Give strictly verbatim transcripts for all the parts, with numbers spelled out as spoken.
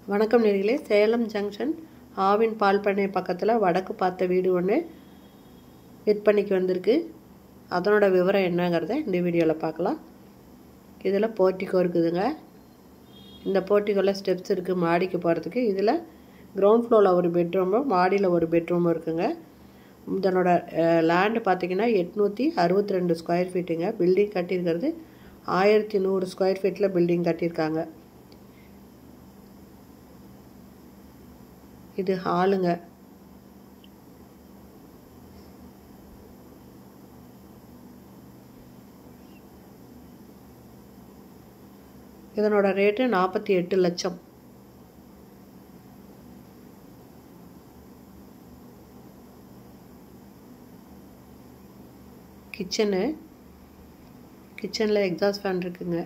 வணக்கம் நேயர்களே, சேலம் ஜங்ஷன் ஆவின் பால் பண்ணை பக்கத்தில் வடக்கு பார்த்த வீடு ஒன்று விற்பனைக்கு வந்திருக்கு. அதனோட விவரம் என்னங்கிறத இந்த வீடியோவில் பார்க்கலாம். இதில் போர்ட்டிகோ இருக்குதுங்க. இந்த போர்ட்டிகோவில் ஸ்டெப்ஸ் இருக்குது மாடிக்கு போகிறதுக்கு. இதில் கிரவுண்ட் ஃப்ளோரில் ஒரு பெட்ரூமும் மாடியில் ஒரு பெட்ரூமும் இருக்குங்க. இதனோட லேண்டு பார்த்திங்கன்னா எட்நூற்றி அறுபத்தி ரெண்டு ஸ்கொயர் ஃபீட்டுங்க. பில்டிங் கட்டியிருக்கிறது ஆயிரத்தி நூறு ஸ்கொயர் ஃபீட்டில் பில்டிங் கட்டியிருக்காங்க. இது ஹாலுங்க. இதனோட ரேட்டு நாற்பத்தி எட்டு லட்சம். கிச்சனு கிச்சனில் எக்ஸாஸ்ட் ஃபேன் இருக்குங்க.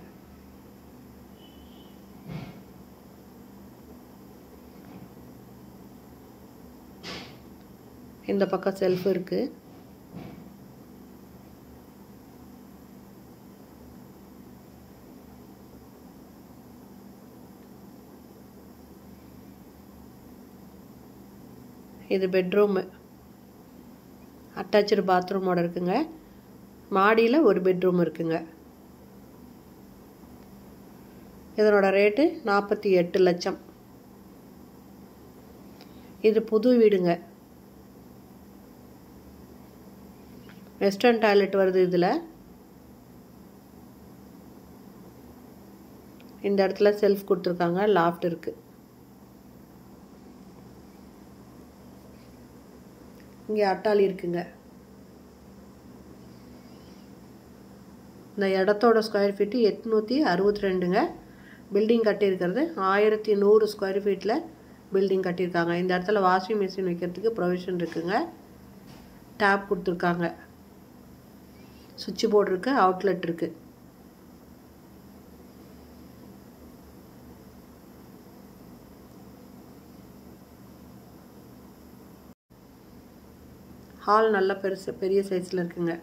இந்த பக்கம் செல்ஃப் இருக்கு. இது பெட்ரூம், அட்டாச்சு பாத்ரூமோட இருக்குங்க. மாடியில் ஒரு பெட்ரூம் இருக்குங்க. இதனோட ரேட்டு நாற்பத்தி எட்டு லட்சம். இது புது வீடுங்க. வெஸ்டர்ன் டாய்லெட் வருது. இதில் இந்த இடத்துல செல்ஃப் கொடுத்துருக்காங்க. லாஃப்ட் இருக்கு. இங்கே அட்டாளி இருக்குங்க. இந்த இடத்தோட ஸ்கொயர் ஃபீட்டு எட்நூற்றி அறுபத்தி ரெண்டுங்க. பில்டிங் கட்டியிருக்கிறது ஆயிரத்தி நூறு ஸ்கொயர் ஃபீட்டில் பில்டிங் கட்டியிருக்காங்க. இந்த இடத்துல வாஷிங் மிஷின் வைக்கிறதுக்கு ப்ரொவிஷன் இருக்குங்க. டேப் கொடுத்துருக்காங்க. சுவிட்ச் போர்டு இருக்குது. அவுட்லெட் இருக்குது. ஹால் நல்ல பெருசு பெரிய சைஸில் இருக்குங்க.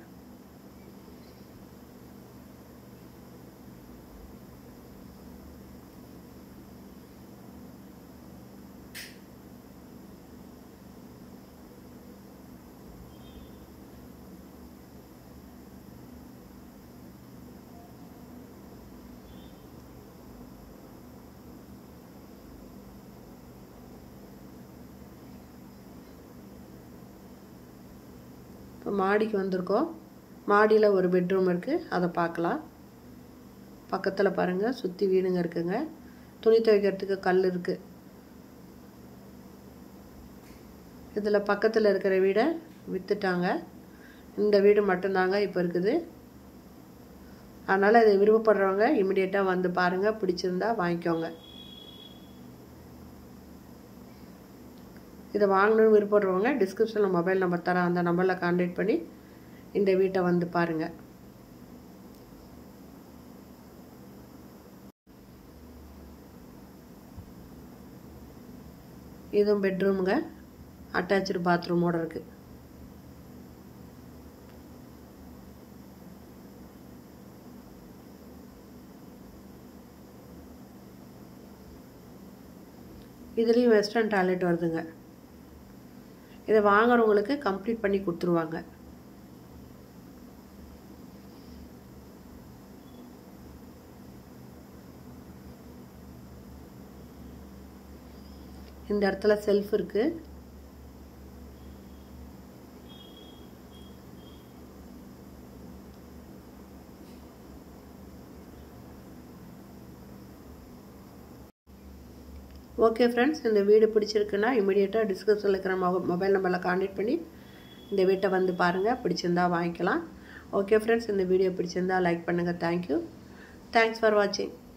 இப்போ மாடிக்கு வந்திருக்கோம். மாடியில் ஒரு பெட்ரூம் இருக்குது. அதை பார்க்கலாம். பக்கத்தில் பாருங்கள், சுற்றி வீடுங்க இருக்குங்க. துணி துவைக்கிறதுக்கு கல் இருக்குது. இதில் பக்கத்தில் இருக்கிற வீடை விற்றுட்டாங்க. இந்த வீடு மட்டும்தாங்க இப்போ இருக்குது. அதனால் இதை விருப்பப்படுறவங்க இமிடியேட்டாக வந்து பாருங்கள். பிடிச்சிருந்தா வாங்கிக்கோங்க. இதை வாங்கணும்னு விருப்பப்படுறவங்க டிஸ்கிரிப்ஷனில் மொபைல் நம்பர் தரேன். அந்த நம்பரில் கான்டாக்ட் பண்ணி இந்த வீட்டை வந்து பாருங்கள். இதுவும் பெட்ரூமுங்க. அட்டாச்சு பாத்ரூமோட இருக்கு. இதுலேயும் வெஸ்டர்ன் டாய்லெட் வருதுங்க. இதை வாங்குறவங்களுக்கு கம்ப்ளீட் பண்ணி கொடுத்துருவாங்க. இந்த இடத்துல செல்ஃப் இருக்கு. ஓகே ஃப்ரெண்ட்ஸ், இந்த வீடு பிடிச்சிருக்குன்னா இமீடியட்டாக டிஸ்கிரிப்ஷனில் இருக்கிற மொபைல் நம்பரில் கான்டாக்ட் பண்ணி இந்த வீட்டை வந்து பாருங்கள். பிடிச்சிருந்தா வாங்கிக்கலாம். ஓகே ஃப்ரெண்ட்ஸ், இந்த வீடியோ பிடிச்சிருந்தா லைக் பண்ணுங்கள். தேங்க்யூ. தேங்க்ஸ் ஃபார் வாட்சிங்.